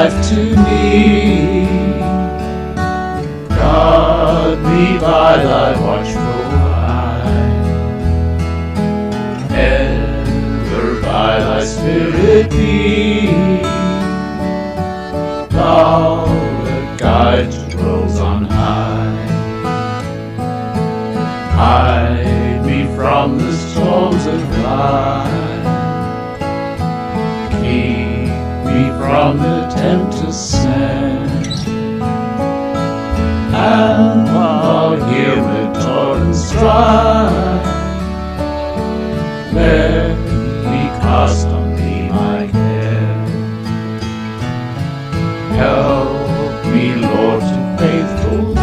life to me. Guard me by thy watchful eye, ever by thy Spirit be. Thou the guide to worlds on high. Hide me from the storms of life. Keep me from the tempter's snare. And while here with toil and strife, let me cast on thee my care. Help me, Lord, to faithful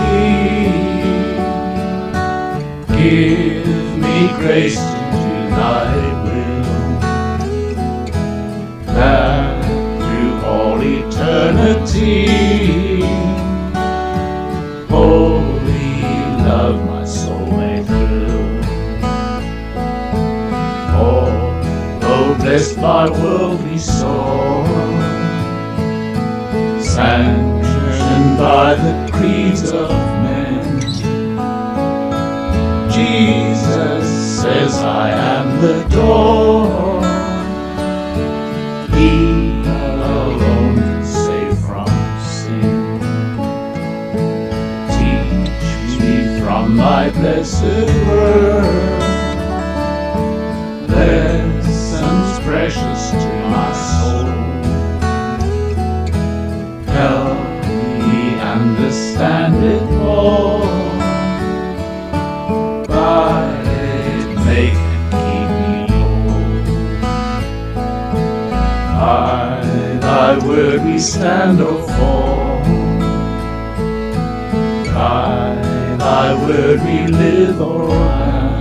be. Give me grace to do thy will, that through all eternity holy love my soul may thrill. For though blessed by worldly soul, sanctioned by the creeds of men, Jesus says I am the door. He alone can save from sin. Teach me from thy blessed word lessons precious to my soul. Help me understand it more. By it make and keep me whole. By thy word we stand or fall. By thy word we live or die.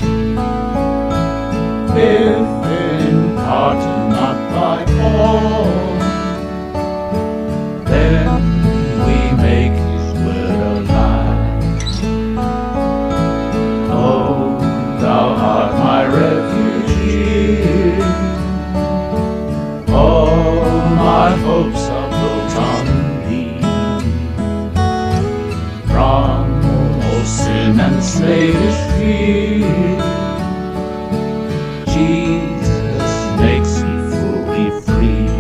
If in part and not by all, then we make his word alive. Oh, thou art my refuge. All my hopes are built on thee. From all sin and slavish fear, Jesus makes me fully free.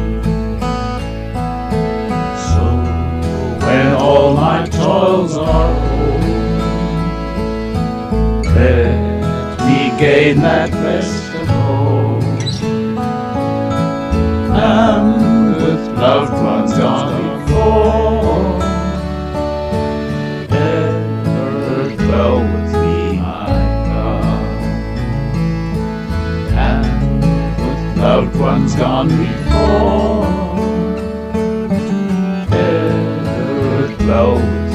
So when all my toils are o'er, let me gain that rest of hope. And with loved ones gone before, ever dwell with thee, my God. And with loved ones gone before, ever dwell with